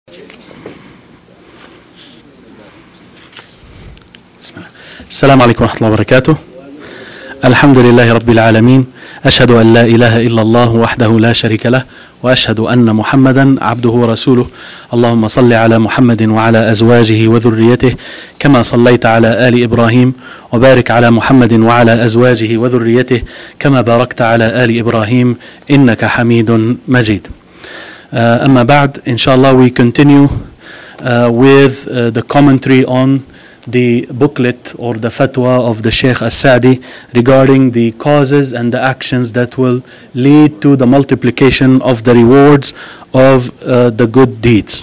السلام عليكم ورحمة الله وبركاته. الحمد لله رب العالمين، أشهد أن لا إله إلا الله وحده لا شريك له، وأشهد أن محمدا عبده ورسوله. اللهم صل على محمد وعلى أزواجه وذريته كما صليت على آل إبراهيم، وبارك على محمد وعلى أزواجه وذريته كما باركت على آل إبراهيم إنك حميد مجيد. أما بعد, inshallah we continue with the commentary on the booklet or the fatwa of the Sheikh As-Sa'di regarding the causes and the actions that will lead to the multiplication of the rewards of the good deeds.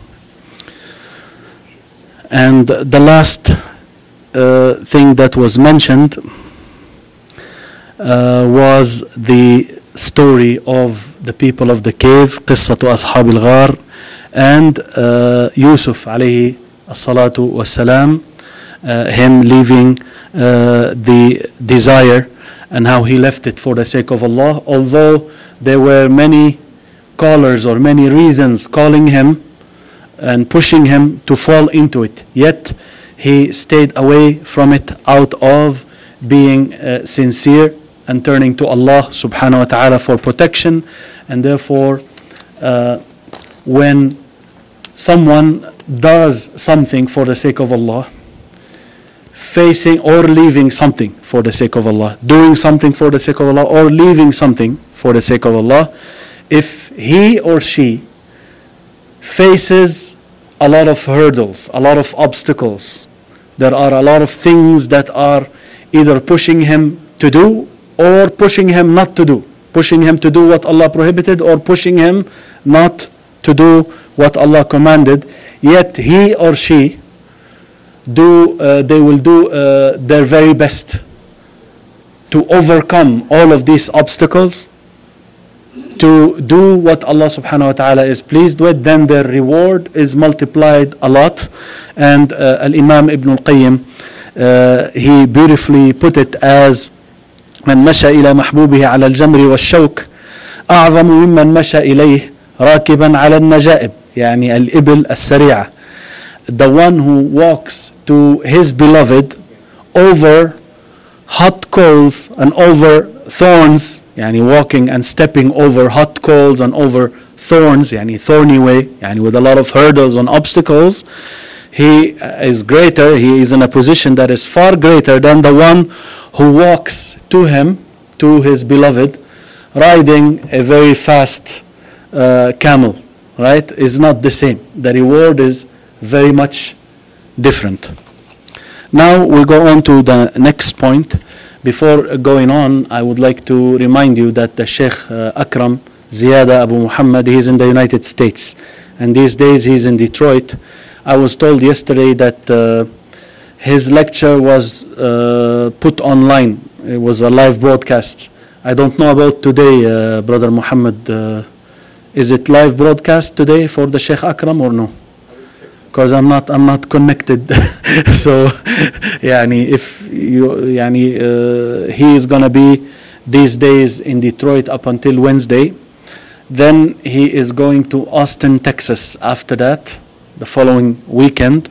And the last thing that was mentioned was the story of the people of the cave, قصة أصحاب الغار, and Yusuf alayhi as-salatu was-salam, him leaving the desire and how he left it for the sake of Allah, although there were many callers or many reasons calling him and pushing him to fall into it, yet he stayed away from it out of being sincere and turning to Allah subhanahu wa ta'ala for protection. And therefore when someone does something for the sake of Allah, facing or leaving something for the sake of Allah, doing something for the sake of Allah or leaving something for the sake of Allah, if he or she faces a lot of hurdles, a lot of obstacles, there are a lot of things that are either pushing him to do or pushing him not to do, pushing him to do what Allah prohibited or pushing him not to do what Allah commanded, yet he or she they will do their very best to overcome all of these obstacles, to do what Allah subhanahu wa ta'ala is pleased with, then their reward is multiplied a lot. And Al-Imam Ibn Al-Qayyim, he beautifully put it as من مشى إلى محبوبه على الجمر والشوك أعظم ممن مشى إليه راكبا على النجائب، يعني الإبل السريعة. The one who walks to his beloved over hot coals and over thorns, يعني walking and stepping over hot coals and over thorns, يعني thorny way, يعني with a lot of hurdles and obstacles, he is greater, he is in a position that is far greater than the one who walks to him, to his beloved, riding a very fast camel, right? Is not the same. The reward is very much different. Now we'll go on to the next point. Before going on, I would like to remind you that the Sheikh Akram Ziyada Abu Muhammad, he's in the United States, and these days he's in Detroit. I was told yesterday that his lecture was put online. It was a live broadcast. I don't know about today, Brother Muhammad. Is it live broadcast today for the Sheikh Akram or no? Because I'm not connected. So يعني if you يعني he is gonna be these days in Detroit up until Wednesday, then he is going to Austin, Texas after that, the following weekend.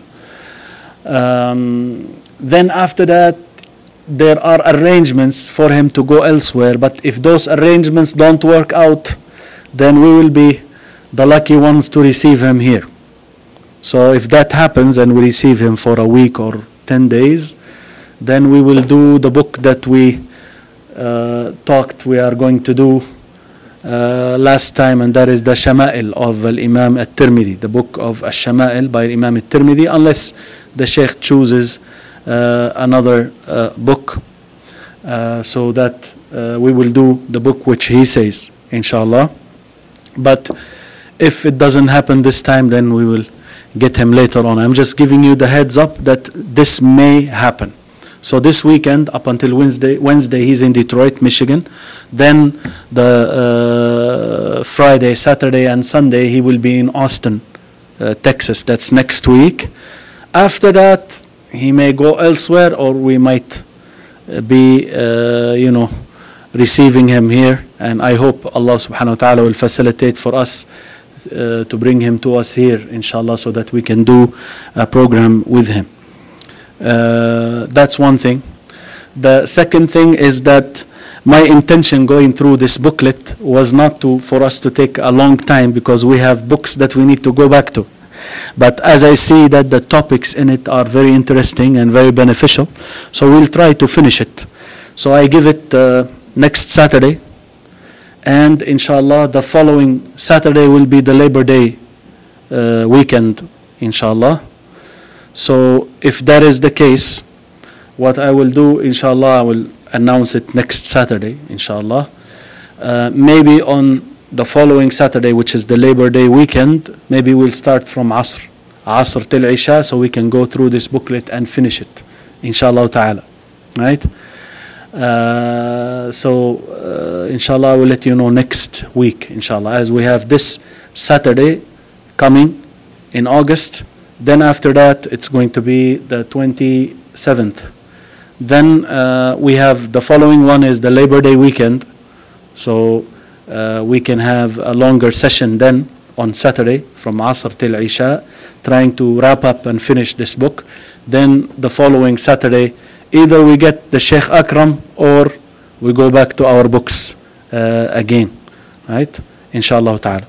Then after that there are arrangements for him to go elsewhere, but if those arrangements don't work out, then we will be the lucky ones to receive him here. So if that happens and we receive him for a week or 10 days, then we will do the book that we talked we are going to do last time, and that is the Shama'il of Imam At-Tirmidhi, the book of Ash-Shama'il by Imam At-Tirmidhi, unless the Sheikh chooses another book, so that we will do the book which he says, inshallah. But if it doesn't happen this time, then we will get him later on. I'm just giving you the heads up that this may happen. So this weekend up until Wednesday he's in Detroit, Michigan. Then the Friday, Saturday and Sunday he will be in Austin, Texas. That's next week. After that he may go elsewhere, or we might be receiving him here, and I hope Allah subhanahu wa ta'ala will facilitate for us to bring him to us here, inshallah, so that we can do a program with him. That's one thing. The second thing is that my intention going through this booklet was not for us to take a long time, because we have books that we need to go back to. But as I see that the topics in it are very interesting and very beneficial, so we'll try to finish it. So I give it next Saturday, and inshallah the following Saturday will be the Labor Day weekend, inshallah. So if that is the case, what I will do, inshallah, I will announce it next Saturday, inshallah. Maybe on the following Saturday, which is the Labor Day weekend, maybe we'll start from Asr till Isha, so we can go through this booklet and finish it, inshallah ta'ala, right? Inshallah, I will let you know next week, inshallah, as we have this Saturday coming in August. Then after that, it's going to be the 27th. Then we have the following one is the Labor Day weekend. So we can have a longer session then on Saturday from Asr till Isha, trying to wrap up and finish this book. Then the following Saturday, either we get the Sheikh Akram or we go back to our books again, right? Inshallah ta'ala.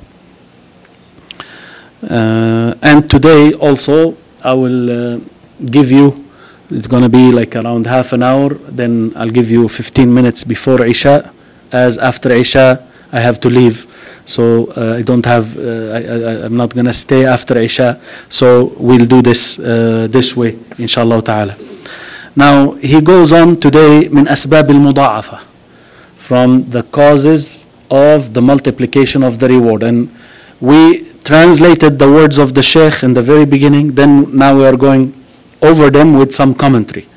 And today also I will give you, it's going to be like around half an hour, then I'll give you 15 minutes before Isha, as after Isha I have to leave, so I don't have, I'm not going to stay after Isha, so we'll do this this way, inshallah ta'ala. Now he goes on today, min asbab al-muda'afa, from the causes of the multiplication of the reward. And we translated the words of the Sheikh in the very beginning, then now we are going over them with some commentary.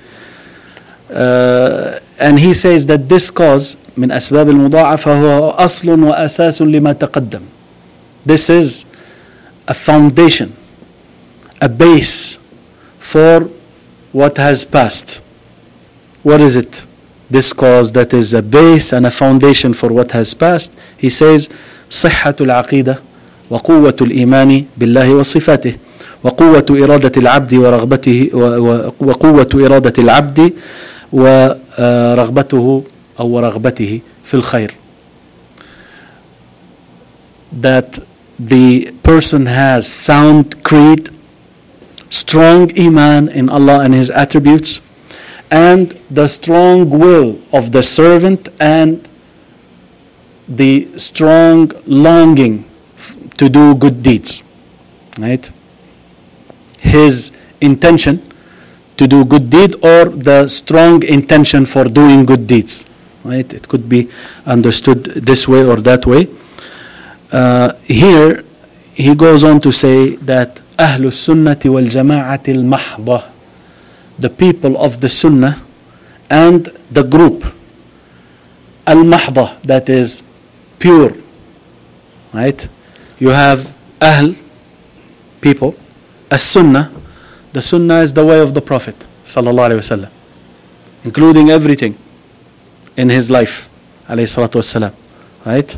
And he says that this cause, من أسباب المضاعفة هو أصل وأساس لما تقدم. This is a foundation, a base for what has passed. What is it? This cause that is a base and a foundation for what has passed. He says, صحة العقيدة وقوة الإيمان بالله وصفاته وقوة إرادة العبد ورغبته وقوة إرادة العبد ورغبته أو رغبته في الخير. That the person has sound creed, strong iman in Allah and His attributes, and the strong will of the servant and the strong longing to do good deeds, right? His intention to do good deed, or the strong intention for doing good deeds, right? It could be understood this way or that way. Here he goes on to say that Ahlus Sunnati wal Jama'ati al-Mahdah, the people of the Sunnah and the group al-Mahdah, that is pure, right? You have Ahl, people, as-Sunnah. The Sunnah is the way of the Prophet sallallahu alaihi wasallam, including everything in his life, alayhi salatu wassalam, right?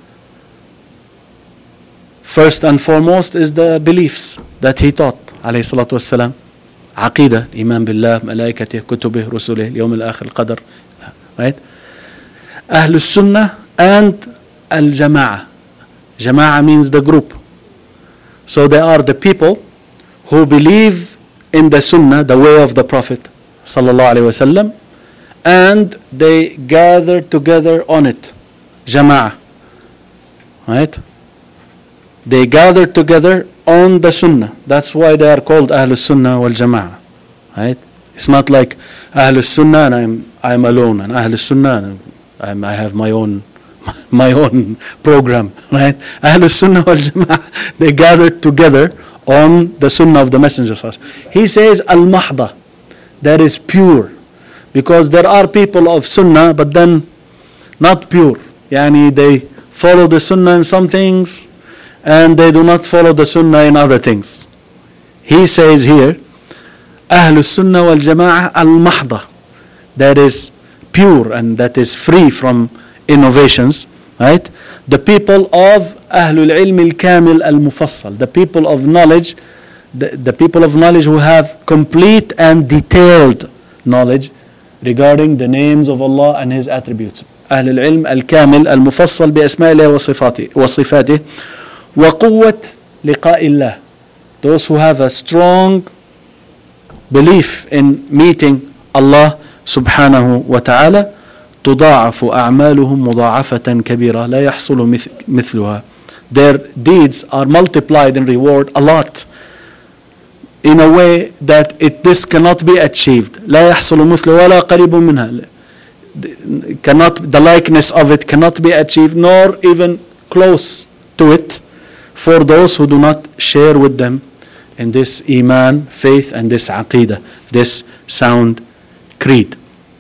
First and foremost is the beliefs that he taught, alayhi salatu wassalam. Aqidah, iman billah, malaikatih, kutubih, rusulih, yawm al-akhir, qadr, right? Ahlus Sunnah and al-Jama'ah. Jama'ah means the group. So they are the people who believe in the Sunnah, the way of the Prophet sallallahu alaihi wasallam, and they gather together on it. Jama'ah, right? They gather together on the Sunnah. That's why they are called Ahlus Sunnah wal Jama'ah, right? It's not like Ahlus Sunnah and I'm alone, and Ahlus Sunnah and I have my own program, right? Ahlus Sunnah wal Jama'ah, they gathered together on the Sunnah of the Messenger. He says al-Mahdah, that is pure, because there are people of Sunnah but then not pure. Yani they follow the Sunnah in some things and they do not follow the Sunnah in other things. He says here, Ahlus Sunnah wal Jama'ah al-Mahdah, that is pure and that is free from innovations, right? The people of أهل العلم الكامل المفصل, the people of knowledge, the people of knowledge who have complete and detailed knowledge regarding the names of Allah and His attributes. أهل العلم الكامل المفصل بأسماء الله وصفاته وقوة لقاء الله. Those who have a strong belief in meeting Allah subhanahu wa ta'ala, تضاعف أعمالهم مضاعفة كبيرة لا يحصل مثلها. Their deeds are multiplied in reward a lot, in a way that this cannot be achieved. لا يحصل مثله ولا قريب منها. The likeness of it cannot be achieved, nor even close to it, for those who do not share with them in this iman, faith, and this aqidah, this sound creed.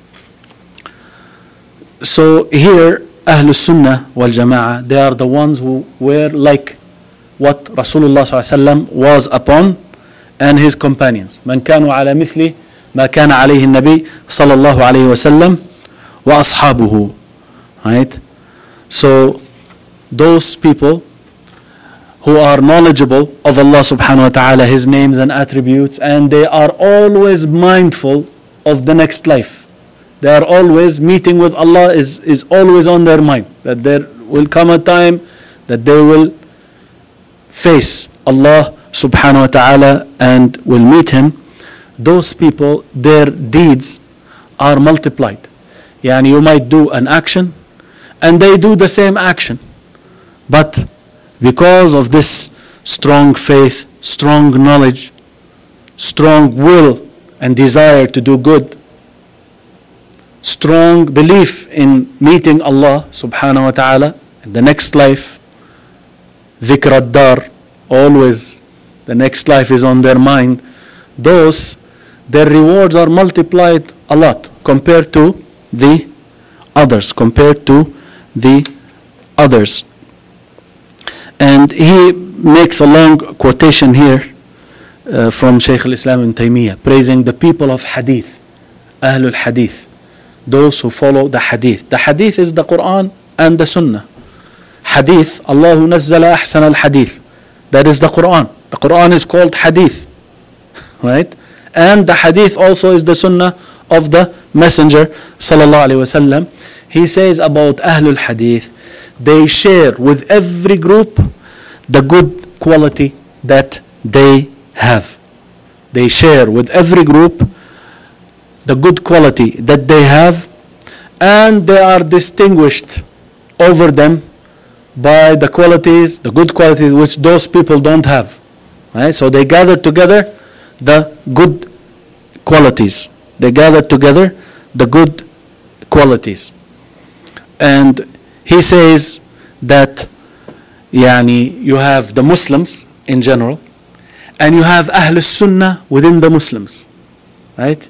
So here, Ahlul Sunnah wal Jama'ah, they are the ones who were like what Rasulullah ﷺ was upon and his companions. من كانوا على مثل ما كان عليه النبي صلى الله عليه وسلم وأصحابه. Right? So those people who are knowledgeable of Allah subhanahu wa ta'ala, His names and attributes, and they are always mindful of the next life. They are always meeting with Allah is always on their mind, that there will come a time that they will face Allah subhanahu wa ta'ala and will meet Him. Those people, their deeds are multiplied. Yani you might do an action and they do the same action, but because of this strong faith, strong knowledge, strong will and desire to do good, strong belief in meeting Allah subhanahu wa ta'ala in the next life, dhikr ad-dar, always the next life is on their mind, their rewards are multiplied a lot compared to the others. And he makes a long quotation here from Shaykh al-Islam ibn Taymiyyah, praising the people of hadith, Ahlul Hadith, those who follow the hadith. The hadith is the Quran and the Sunnah. Hadith, Allahu nazzala ahsan al-hadith. That is the Quran. The Quran is called hadith. Right? And the hadith also is the Sunnah of the Messenger sallallahu alaihi wasallam. He says about Ahlul Hadith, they share with every group the good quality that they have. They share with every group the good quality that they have, and they are distinguished over them by the qualities, the good qualities which those people don't have. Right? So they gather together the good qualities. They gather together the good qualities. And he says that you have the Muslims in general, and you have Ahl Sunnah within the Muslims. Right?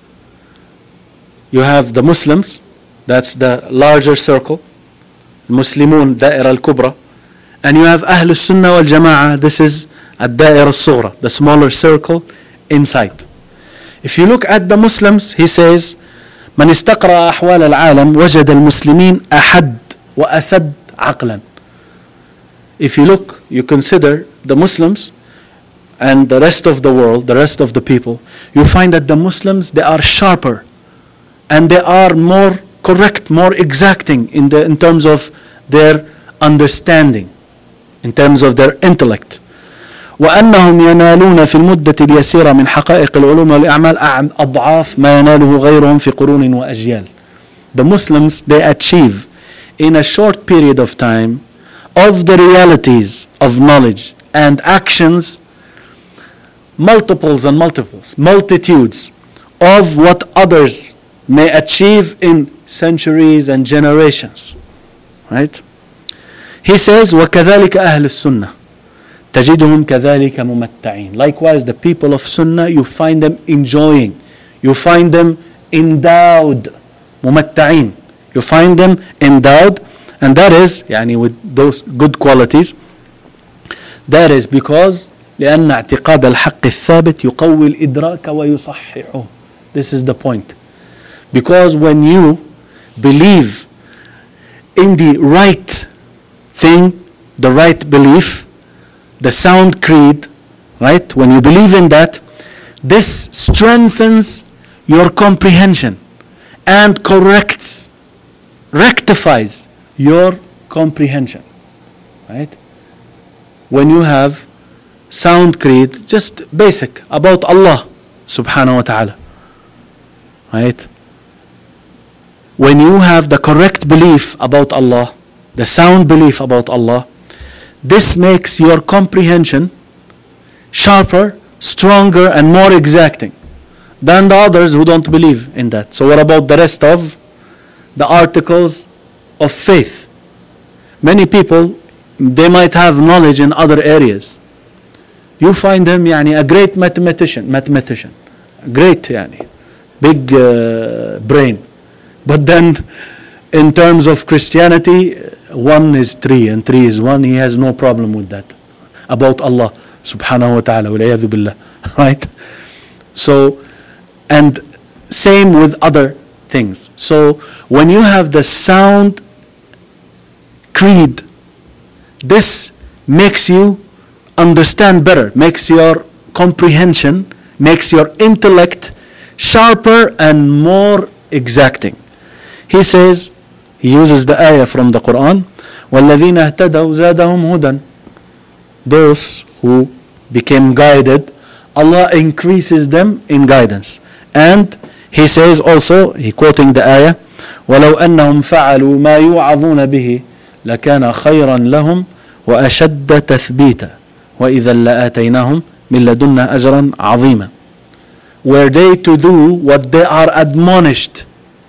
You have the Muslims, that's the larger circle, Muslimun Da'ira al-Kubra, and you have Ahl Sunnah wal Jama'ah, this is Ad-Da'ira al-Sughra, the smaller circle inside. If you look at the Muslims, he says, من استقرأ أحوال العالم وجد المسلمين أحد وأسد عقلا. If you look, you consider the Muslims and the rest of the world, the rest of the people, you find that the Muslims, they are sharper and they are more correct, more exacting in terms of their understanding, in terms of their intellect. وأنهم ينالون في المدة اليسيرة من حقائق العلوم والأعمال أضعاف ما يناله غيرهم في قرون وأجيال. The Muslims, they achieve in a short period of time of the realities of knowledge and actions multiples and multiples, multitudes of what others may achieve in centuries and generations. Right? He says, وَكَذَلِكَ أَهْلُ السُّنَّةِ تجدهم كذلك ممتعين. Likewise, the people of Sunnah, you find them enjoying. You find them endowed. ممتعين. You find them endowed. And that is, with those good qualities, that is because لأن اعتقاد الحق الثابت يقوي الإدراك ويصححه. This is the point. Because when you believe in the right thing, the right belief, the sound creed, right? When you believe in that, this strengthens your comprehension and rectifies your comprehension, right? When you have sound creed, just basic about Allah subhanahu wa ta'ala, right? When you have the correct belief about Allah, the sound belief about Allah, this makes your comprehension sharper, stronger, and more exacting than the others who don't believe in that. So what about the rest of the articles of faith? Many people, they might have knowledge in other areas. You find him a great mathematician, great big brain. But then in terms of Christianity, 1 is 3 and 3 is 1. He has no problem with that about Allah subhanahu wa ta'ala, walayadu billah, right? So, and same with other things. So when you have the sound creed, this makes you understand better, makes your comprehension, makes your intellect sharper and more exacting. He says, he uses the ayah from the Quran, وَالَّذِينَ اهْتَدَوْا زَادَهُمْ هُدًى. Those who became guided, Allah increases them in guidance. And he says also, he quoting the ayah, وَلَوْ أَنَّهُمْ فَعَلُوا مَا يُوعَظُونَ بِهِ لَكَانَ خَيْرًا لَهُمْ وَأَشَدَّ تَثْبِيتًا وَإِذًا لَآتَيْنَاهُمْ مِنْ لَدُنَّا أَجْرًا عَظِيمًا. Were they to do what they are admonished,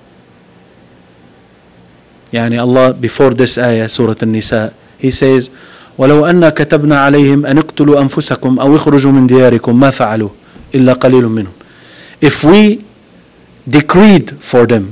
Allah before this ayah, Surah An-Nisa, he says, وَلَوْ أَنَّا كَتَبْنَا عَلَيْهِمْ أَنِ اقْتُلُوا أَنفُسَكُمْ أَوْ اخْرُجُوا مِنْ دِيَارِكُمْ مَا فَعَلُوا إِلَّا قَلِيلٌ مِّنْهُمْ. If we decreed for them,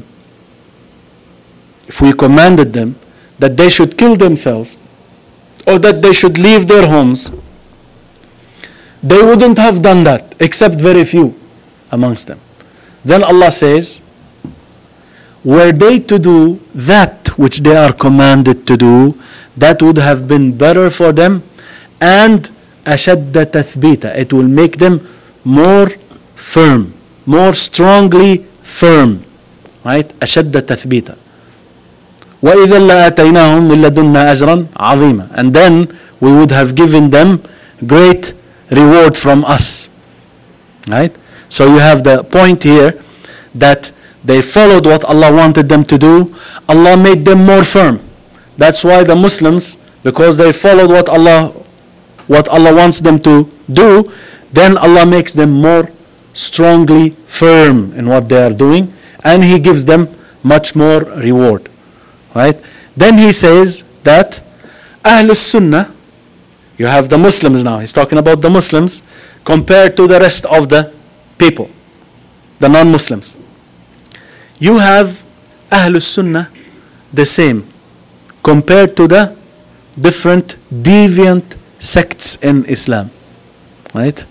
if we commanded them that they should kill themselves or that they should leave their homes, they wouldn't have done that except very few amongst them. Then Allah says, were they to do that which they are commanded to do, that would have been better for them, and أشد تثبيتا, it will make them more firm, more strongly firm, right? أشد تثبيتا. وإذا لآتيناهم من لدنا أجرا عظيما, and then we would have given them great reward from us, right? So you have the point here that they followed what Allah wanted them to do. Allah made them more firm. That's why the Muslims, because they followed what Allah wants them to do, then Allah makes them more strongly firm in what they are doing, and He gives them much more reward, right? Then He says that Ahlus Sunnah, you have the Muslims now. He's talking about the Muslims compared to the rest of the people, the non-Muslims. You have Ahlus Sunnah the same compared to the different deviant sects in Islam, right?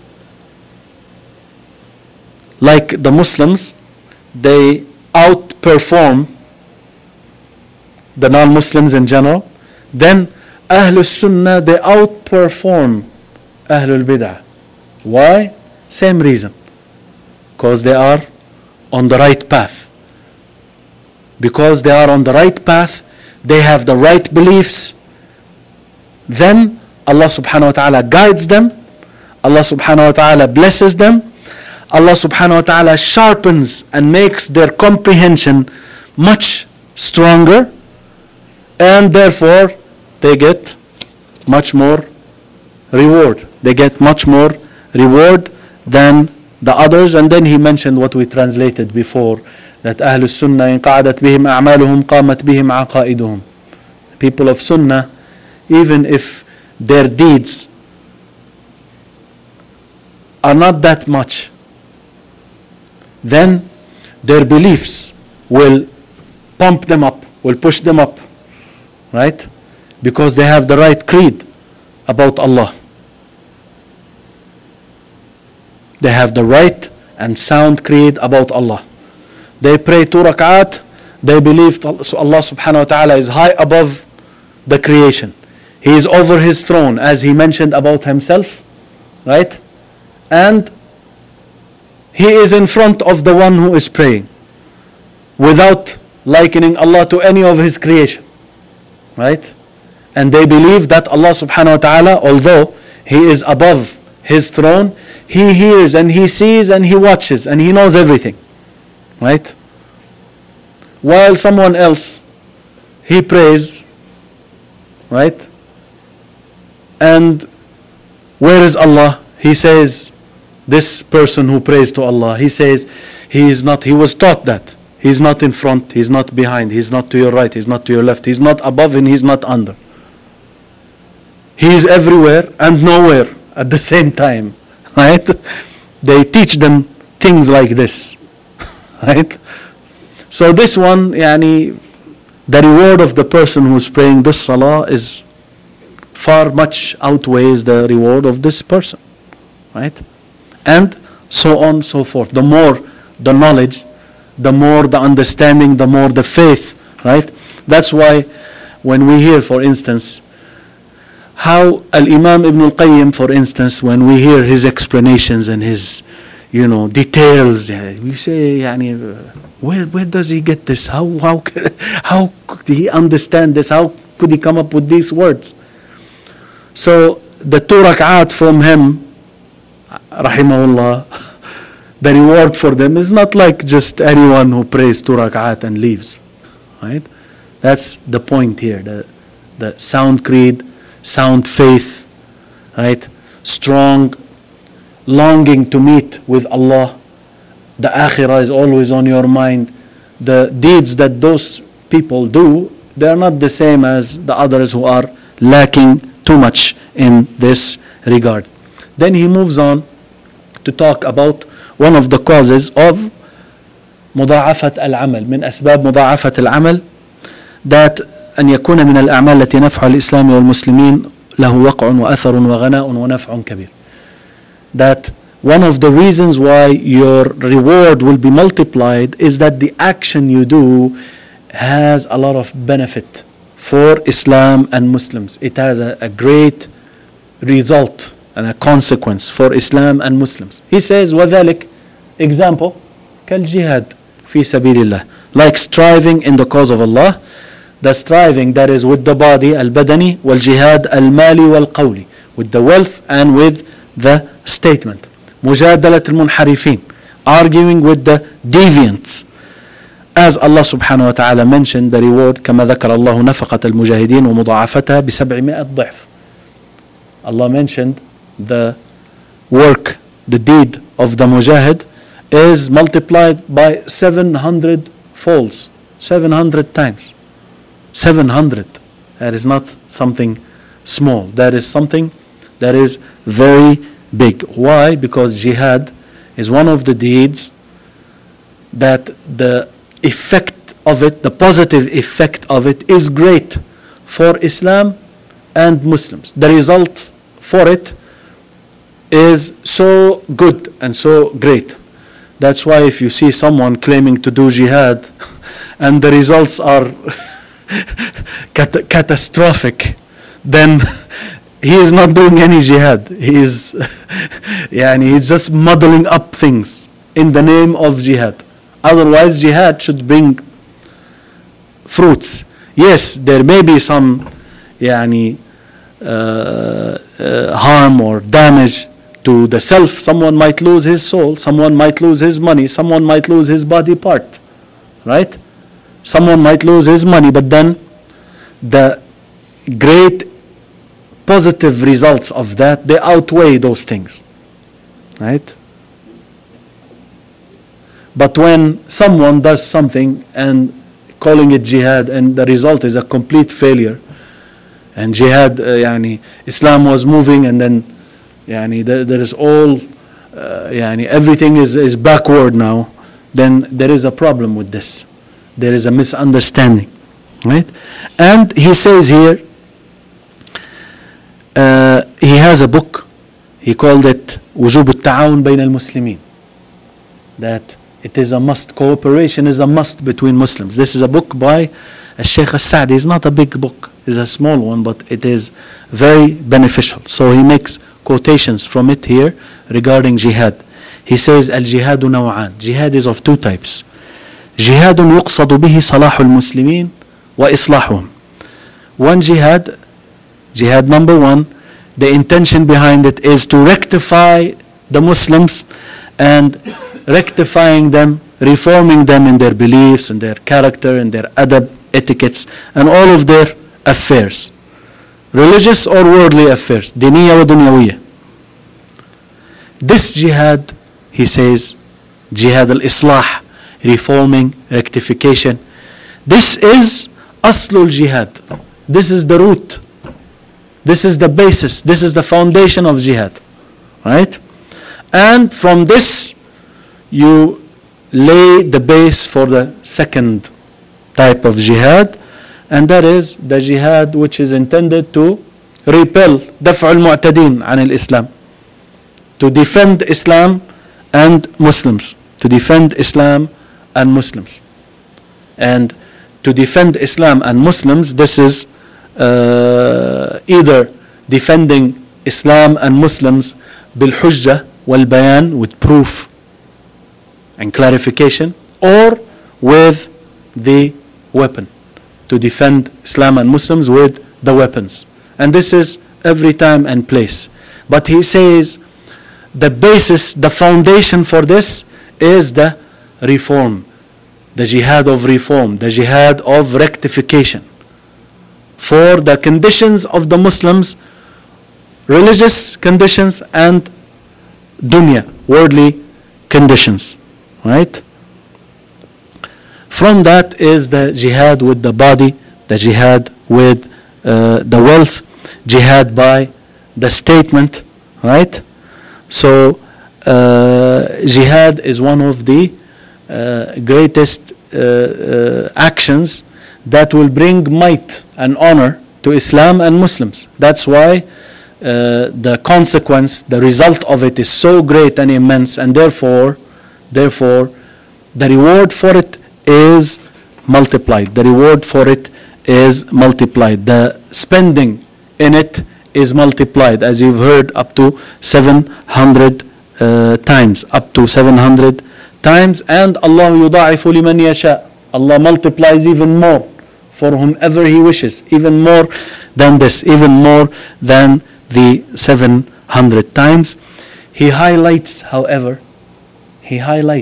Like the Muslims, they outperform the non-Muslims in general. Then Ahlus Sunnah, they outperform Ahlul Bid'ah. Why? Same reason. Because they are on the right path. Because they are on the right path, they have the right beliefs, then Allah subhanahu wa ta'ala guides them, Allah subhanahu wa ta'ala blesses them, Allah subhanahu wa ta'ala sharpens and makes their comprehension much stronger, and therefore they get much more reward. They get much more reward than the others. And then he mentioned what we translated before, that Ahlus Sunnah in qa'adat bihim a'maluhum qamat bihim aqaiduhum. People of Sunnah, even if their deeds are not that much, then their beliefs will pump them up, will push them up, right? Because they have the right creed about Allah. They have the right and sound creed about Allah. They pray 2 rak'at, they believe Allah subhanahu wa ta'ala is high above the creation. He is over his throne, as he mentioned about himself, right? And he is in front of the one who is praying, without likening Allah to any of his creation, right? And they believe that Allah subhanahu wa ta'ala, although he is above his throne, he hears and he sees and he watches and he knows everything, right? While someone else, he prays, right? And where is Allah? He says, this person who prays to Allah, he says, he was taught that. He's not in front, he's not behind, he's not to your right, he's not to your left, he's not above and he's not under. He is everywhere and nowhere at the same time, right? They teach them things like this, right? So this one, the reward of the person who's praying this salah is far much outweighs the reward of this person, right? And so on, so forth. The more the knowledge, the more the understanding, the more the faith, right? That's why when we hear, for instance, how Al-Imam Ibn Al-Qayyim, for instance, when we hear his explanations and his, details, we say, where does he get this? How could he understand this? How could he come up with these words? So the 2 rak'at from him, rahimahullah, the reward for them is not like just anyone who prays 2 rak'at and leaves, right? That's the point here, the sound creed, sound faith, right? Strong longing to meet with Allah. The akhirah is always on your mind. The deeds that those people do, they are not the same as the others who are lacking too much in this regard. Then he moves on to talk about one of the causes of مضاعفة العمل. من أسباب مضاعفة العمل that أن يكون من الأعمال التي نفع الإسلام والمسلمين له وقع وأثر وغناء ونفع كبير. That one of the reasons why your reward will be multiplied is that the action you do has a lot of benefit for Islam and Muslims. It has a great result and a consequence for Islam and Muslims. He says, وذلك, example, كالجهاد في سبيل الله, like striving in the cause of Allah, the striving that is with the body, البدني, والجهاد المالي والقولي, with the wealth and with the statement. مجادلة المنحرفين, arguing with the deviants. As Allah subhanahu wa ta'ala mentioned the reward, كما ذكر الله نفقة المجاهدين ومضاعفتها ب700 ضعف. Allah mentioned the work, the deed of the mujahid is multiplied by 700 folds, 700 times. 700. That is not something small. That is something that is very big. Why? Because jihad is one of the deeds that the effect of it, the positive effect of it is great for Islam and Muslims. The result for it is so good and so great. That's why if you see someone claiming to do jihad and the results are catastrophic, then he is not doing any jihad. He is he's just muddling up things in the name of jihad. Otherwise, jihad should bring fruits. Yes, there may be some harm or damage to the self. Someone might lose his soul, someone might lose his money, someone might lose his body part, right? Someone might lose his money, but then the great positive results of that, they outweigh those things, right? But when someone does something and calling it jihad and the result is a complete failure, and jihad, Islam was moving and then there is all, everything is backward now, then there is a problem with this. There is a misunderstanding, right? And he says here, he has a book, he called it وجوب التعاون بين المسلمين, that it is a must, cooperation is a must between Muslims. This is a book by Sheikh al-Sa'di. It's not a big book. is a small one, but it is very beneficial. So he makes quotations from it here regarding jihad. He says, الجهاد نوعان. Jihad is of two types. جهاد يقصد به صلاح المسلمين وإصلاحهم. One jihad, jihad number one, the intention behind it is to rectify the Muslims and rectifying them, reforming them in their beliefs, in their character, in their adab, etiquettes, and all of their affairs. Religious or worldly affairs. دينية ودنيوية. This jihad, he says, jihad al-islah, reforming, rectification. This is aslul jihad. This is the root. This is the basis. This is the foundation of jihad. Right? And from this, you lay the base for the second type of jihad, and that is the jihad which is intended to repel دفع المعتدين عن الإسلام, to defend Islam and Muslims, to defend Islam and Muslims. And to defend Islam and Muslims, this is either defending Islam and Muslims بالحجة والبيان, with proof and clarification, or with the weapon, to defend Islam and Muslims with the weapons. And this is every time and place. But he says the basis, the foundation for this is the reform, the jihad of reform, the jihad of rectification for the conditions of the Muslims, religious conditions and dunya, worldly conditions. Right? From that is the jihad with the body, the jihad with the wealth, jihad by the statement. Right? So jihad is one of the greatest actions that will bring might and honor to Islam and Muslims. That's why the consequence, the result of it is so great and immense, and therefore the reward for it is multiplied. The reward for it is multiplied. The spending in it is multiplied, as you've heard, up to 700 times. Up to 700 times. And Allah يضاعف لمن يشاء. Allah multiplies even more for whomever He wishes. Even more than this. Even more than the 700 times. He highlights, however, he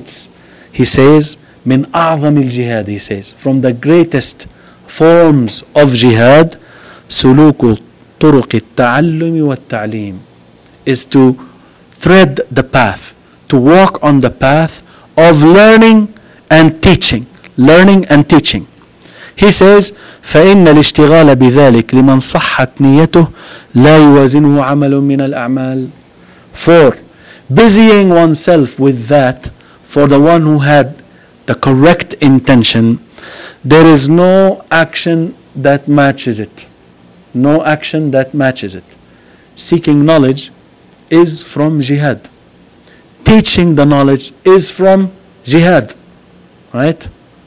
says, min a'zam al-jihad, he says, from the greatest forms of jihad, suluku turuq al-ta'allum wa al-ta'lim, is to thread the path, to walk on the path of learning and teaching. Learning and teaching. He says, فإن الاشتغال بذلك لمن صحت نيته لا يوازنه عمل من الأعمال. For busying oneself with that, for the one who had the correct intention, there is no action that matches it. No action that matches it. Seeking knowledge is from jihad. Teaching the knowledge is from jihad. Right?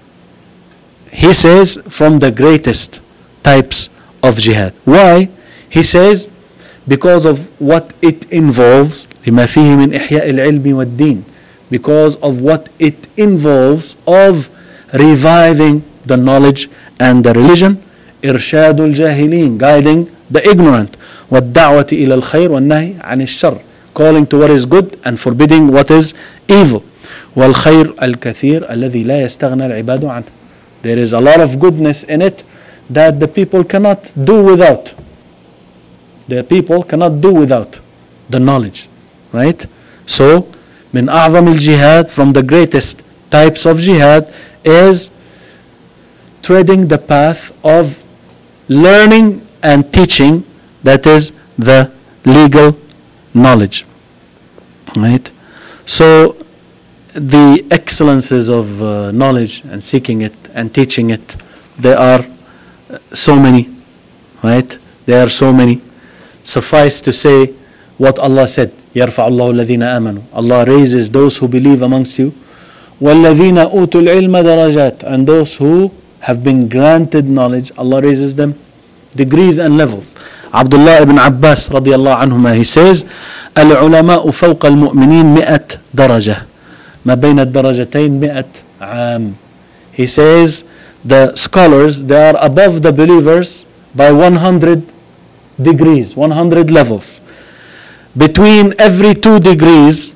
He says from the greatest types of jihad. Why? He says because of what it involves, لما فيه من إحياء العلم والدين, because of what it involves of reviving the knowledge and the religion, إرشاد الجاهلين, guiding the ignorant, والدعوة إلى الخير والنهي عن الشر, calling to what is good and forbidding what is evil, والخير الكثير الذي لا يستغنى العباد عنه. There is a lot of goodness in it that the people cannot do without. The people cannot do without the knowledge. Right? So, min a'zam al-jihad, from the greatest types of jihad, is treading the path of learning and teaching, that is the legal knowledge. Right? So, the excellences of knowledge and seeking it and teaching it, there are so many, right? There are so many. Suffice to say what Allah said, يَرْفَعُ اللَّهُ الَّذِينَ آمَنُوا, Allah raises those who believe amongst you, وَالَّذِينَ أُوتُوا الْعِلْمَ دَرَجَاتٍ, and those who have been granted knowledge, Allah raises them degrees and levels. Abdullah ibn Abbas radiallahu anhuma, he says, العلماء فوق المؤمنين 100 درجة ما بين الدرجتين 100 عام. He says the scholars, they are above the believers by 100 degrees, 100 levels. Between every 2 degrees,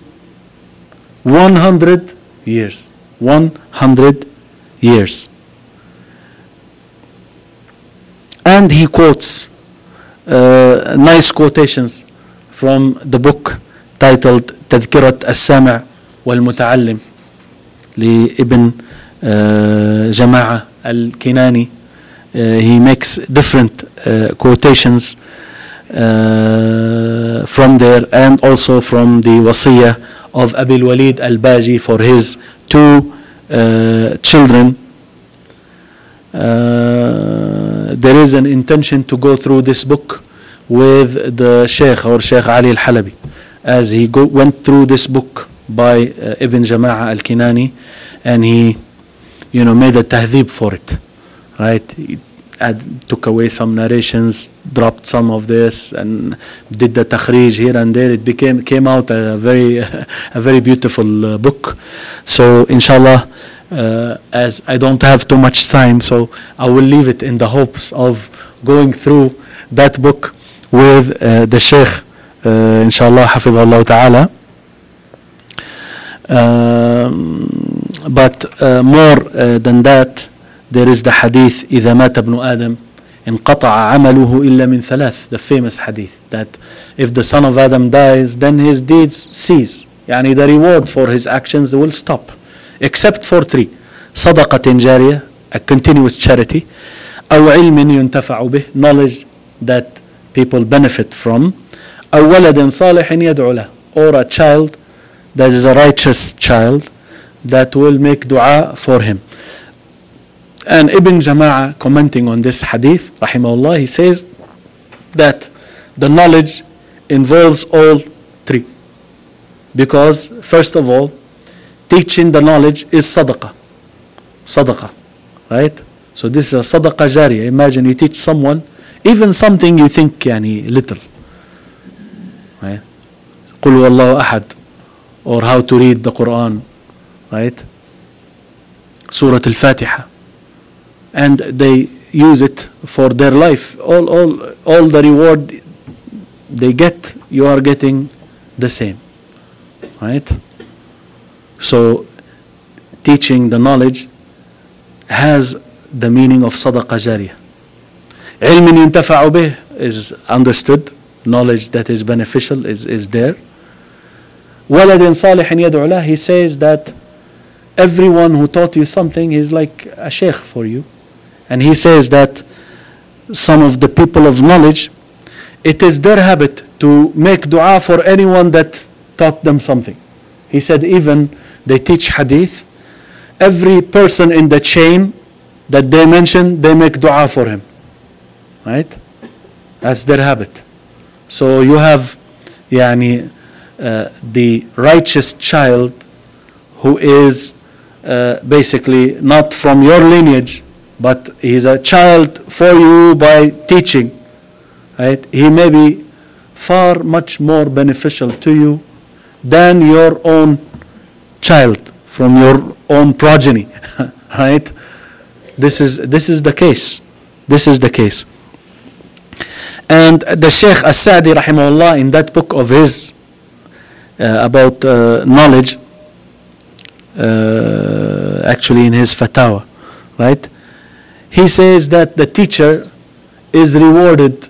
100 years. 100 years. And he quotes nice quotations from the book titled تذكرة السامع والمتعلم لابن جماعة الكناني. He makes different quotations from there, and also from the wasiyah of Abil Walid al-Baji for his 2 children. There is an intention to go through this book with the Sheikh or Sheikh Ali al-Halabi, as he went through this book by Ibn Jama'a al-Kinani, and he made a tahdhib for it, right? He took away some narrations, dropped some of this, and did the takhrij here and there. It came out a very beautiful book. So inshallah, as I don't have too much time, so I will leave it in the hopes of going through that book with the Sheikh, inshallah, hafidhullah ta'ala. But more than that, there is the hadith إذا مات ابن آدم انقطع عمله إلا من ثلاث, the famous hadith that if the son of Adam dies, then his deeds cease. يعني the reward for his actions will stop, except for 3: صدقة جارية, a continuous charity; أو علم ينتفع به, knowledge that people benefit from; أو ولد صالح يدعو له, or a child that is a righteous child that will make dua for him. And Ibn Jama'a, commenting on this hadith, rahimahullah, he says that the knowledge involves all 3. Because, first of all, teaching the knowledge is sadaqah. Sadaqah, right? So this is a sadaqah jariyah. Imagine you teach someone, even something you think little. Right? قُلْ وَاللَّهُ أَحَدٌ, or how to read the Quran, right? Surah Al-Fatiha. And they use it for their life. All the reward they get, you are getting the same, right? So teaching the knowledge has the meaning of sadaqah jariyah. علم ينتفع به is understood, knowledge that is beneficial is there. ولد صالح يدعو له, he says that everyone who taught you something is like a sheikh for you. And he says that some of the people of knowledge, it is their habit to make dua for anyone that taught them something. He said even they teach hadith, every person in the chain that they mention, they make dua for him. Right? That's their habit. So you have the righteous child who is basically not from your lineage, but he's a child for you by teaching, right? He may be far much more beneficial to you than your own child from your own progeny, right? This is the case. This is the case. And the Sheikh As-Sa'di rahimahullah, in that book of his about knowledge, actually in his fatawa, right? He says that the teacher is rewarded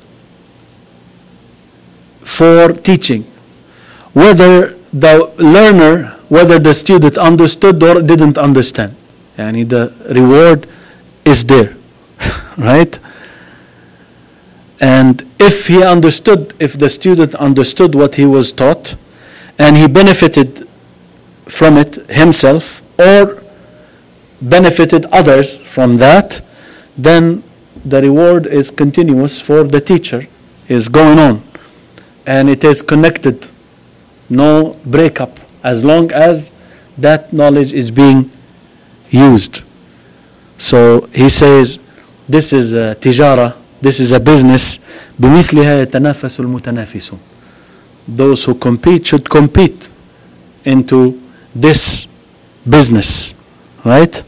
for teaching, whether the learner, whether the student understood or didn't understand. Yani the reward is there, right? And if he understood, if the student understood what he was taught, and he benefited from it himself or benefited others from that, then the reward is continuous for the teacher, is going on, and it is connected, no breakup, as long as that knowledge is being used. So he says this is tijara This is a business. بمثلها يتنافس المتنافسون. Those who compete should compete into this business, right?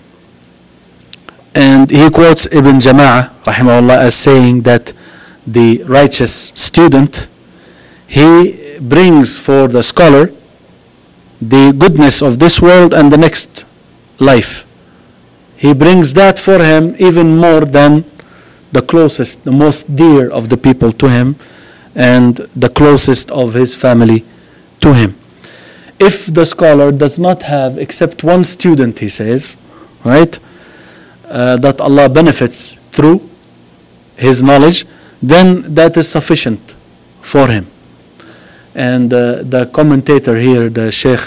And he quotes Ibn Jama'ah rahimahullah as saying that the righteous student, he brings for the scholar the goodness of this world and the next life. He brings that for him even more than the closest, the most dear of the people to him, and the closest of his family to him. If the scholar does not have except one student, he says, right, that Allah benefits through his knowledge, then that is sufficient for him. And the commentator here, the Sheikh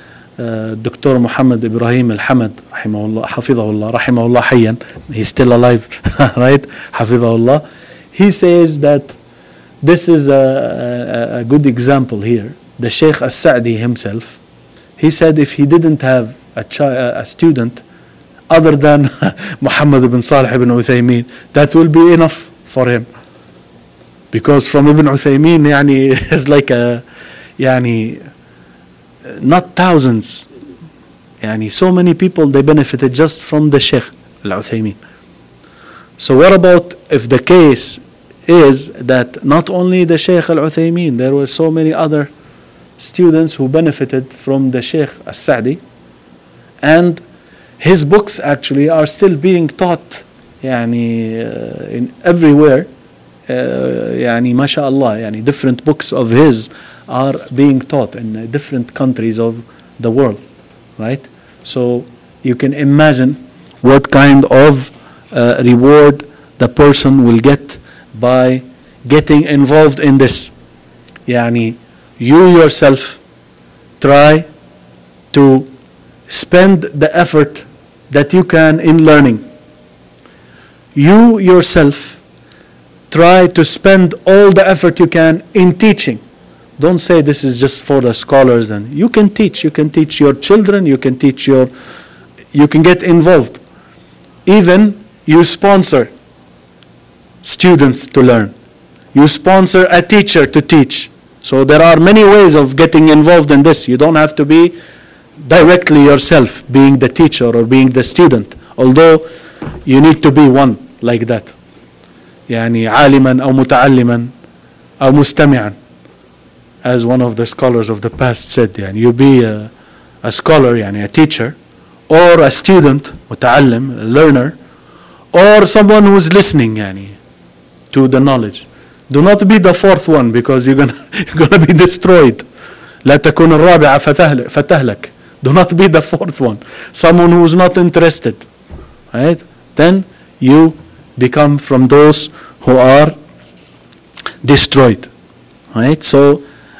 Dr. Muhammad Ibrahim Al-Hamad, rahimahullah, hafidhahullah, rahimahullah hayyan, he's still alive, right, hafidhahullah, he says that this is a good example here. The Sheikh As-Sa'di himself, he said if he didn't have a student other than Muhammad ibn Salih ibn Uthaymeen, that will be enough for him. Because from Ibn Uthaymeen, yani, is like a, yani, not thousands, yani, so many people, they benefited just from the Sheikh Al-Uthaymeen. So what about if the case is that not only the Sheikh Al-Uthaymeen, there were so many other students who benefited from the Sheikh As-Sa'di, and his books actually are still being taught yani, in everywhere. يعني ما شاء الله يعني different books of his are being taught in different countries of the world, right? So you can imagine what kind of reward the person will get by getting involved in this. يعني you yourself try to spend the effort that you can in learning. You yourself try to spend all the effort you can in teaching. Don't say this is just for the scholars. And you can teach your children, you can get involved. Even you sponsor students to learn. You sponsor a teacher to teach. So there are many ways of getting involved in this. You don't have to be directly yourself being the teacher or being the student, although you need to be one like that. يعني عالما أو متعلما أو مستمعا, as one of the scholars of the past said. يعني you be a scholar, يعني a teacher, or a student, متعلم, a learner, or someone who is listening يعني to the knowledge. Do not be the fourth one, because you're gonna be destroyed. لا تكون الرابعة فتهلك. Do not be the fourth one. Someone who is not interested, right? Then you become from those who are destroyed, right? So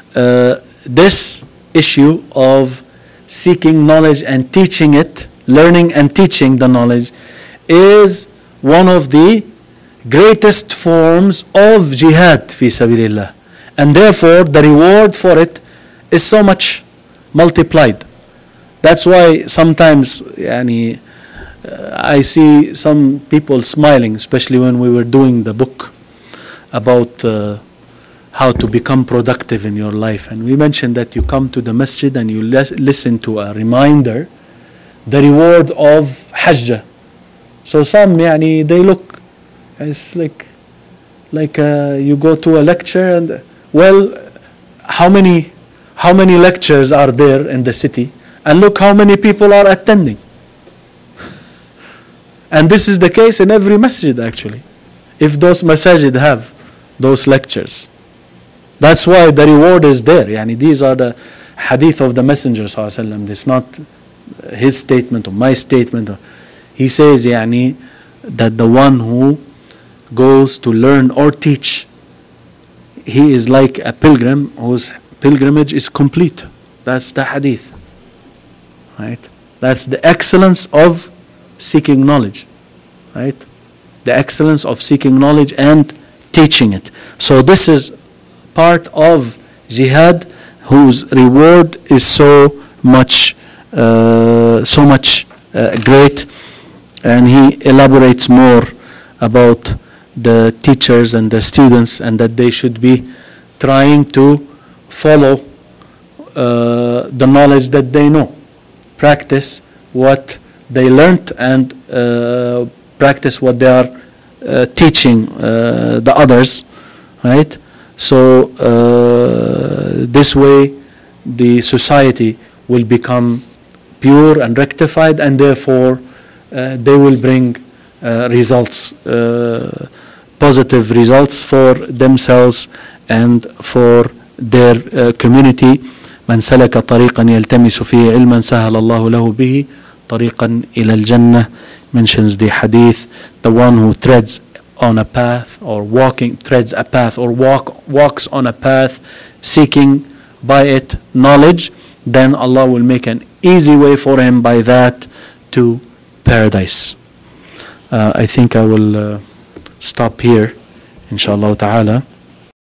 this issue of seeking knowledge and teaching it, learning and teaching the knowledge, is one of the greatest forms of jihad fi sabilillah, and therefore the reward for it is so much multiplied. That's why sometimes yani, I see some people smiling, especially when we were doing the book about how to become productive in your life. And we mentioned that you come to the masjid and you listen to a reminder, the reward of Hajj. So some, yani, they look, it's like you go to a lecture and, well, how many lectures are there in the city? And look how many people are attending. And this is the case in every masjid actually, if those masajid have those lectures. That's why the reward is there. Yani these are the hadith of the Messenger sallallahu alaihi wasallam. This is not his statement or my statement. He says yani, that the one who goes to learn or teach, he is like a pilgrim whose pilgrimage is complete. That's the hadith, right? That's the excellence of seeking knowledge, right? The excellence of seeking knowledge and teaching it. So this is part of jihad, whose reward is so much great, and he elaborates more about the teachers and the students, and that they should be trying to follow the knowledge that they know, practice what they learned, and practice what they are teaching the others, right? So this way the society will become pure and rectified, and therefore they will bring results, positive results for themselves and for their community. من سلك طريقا يلتمس فيه علما سهل الله له به طريقا إلى الجنة, mentions the hadith, the one who treads on a path or treads a path or walks on a path seeking by it knowledge, then Allah will make an easy way for him by that to paradise. I think I will stop here, inshallah ta'ala.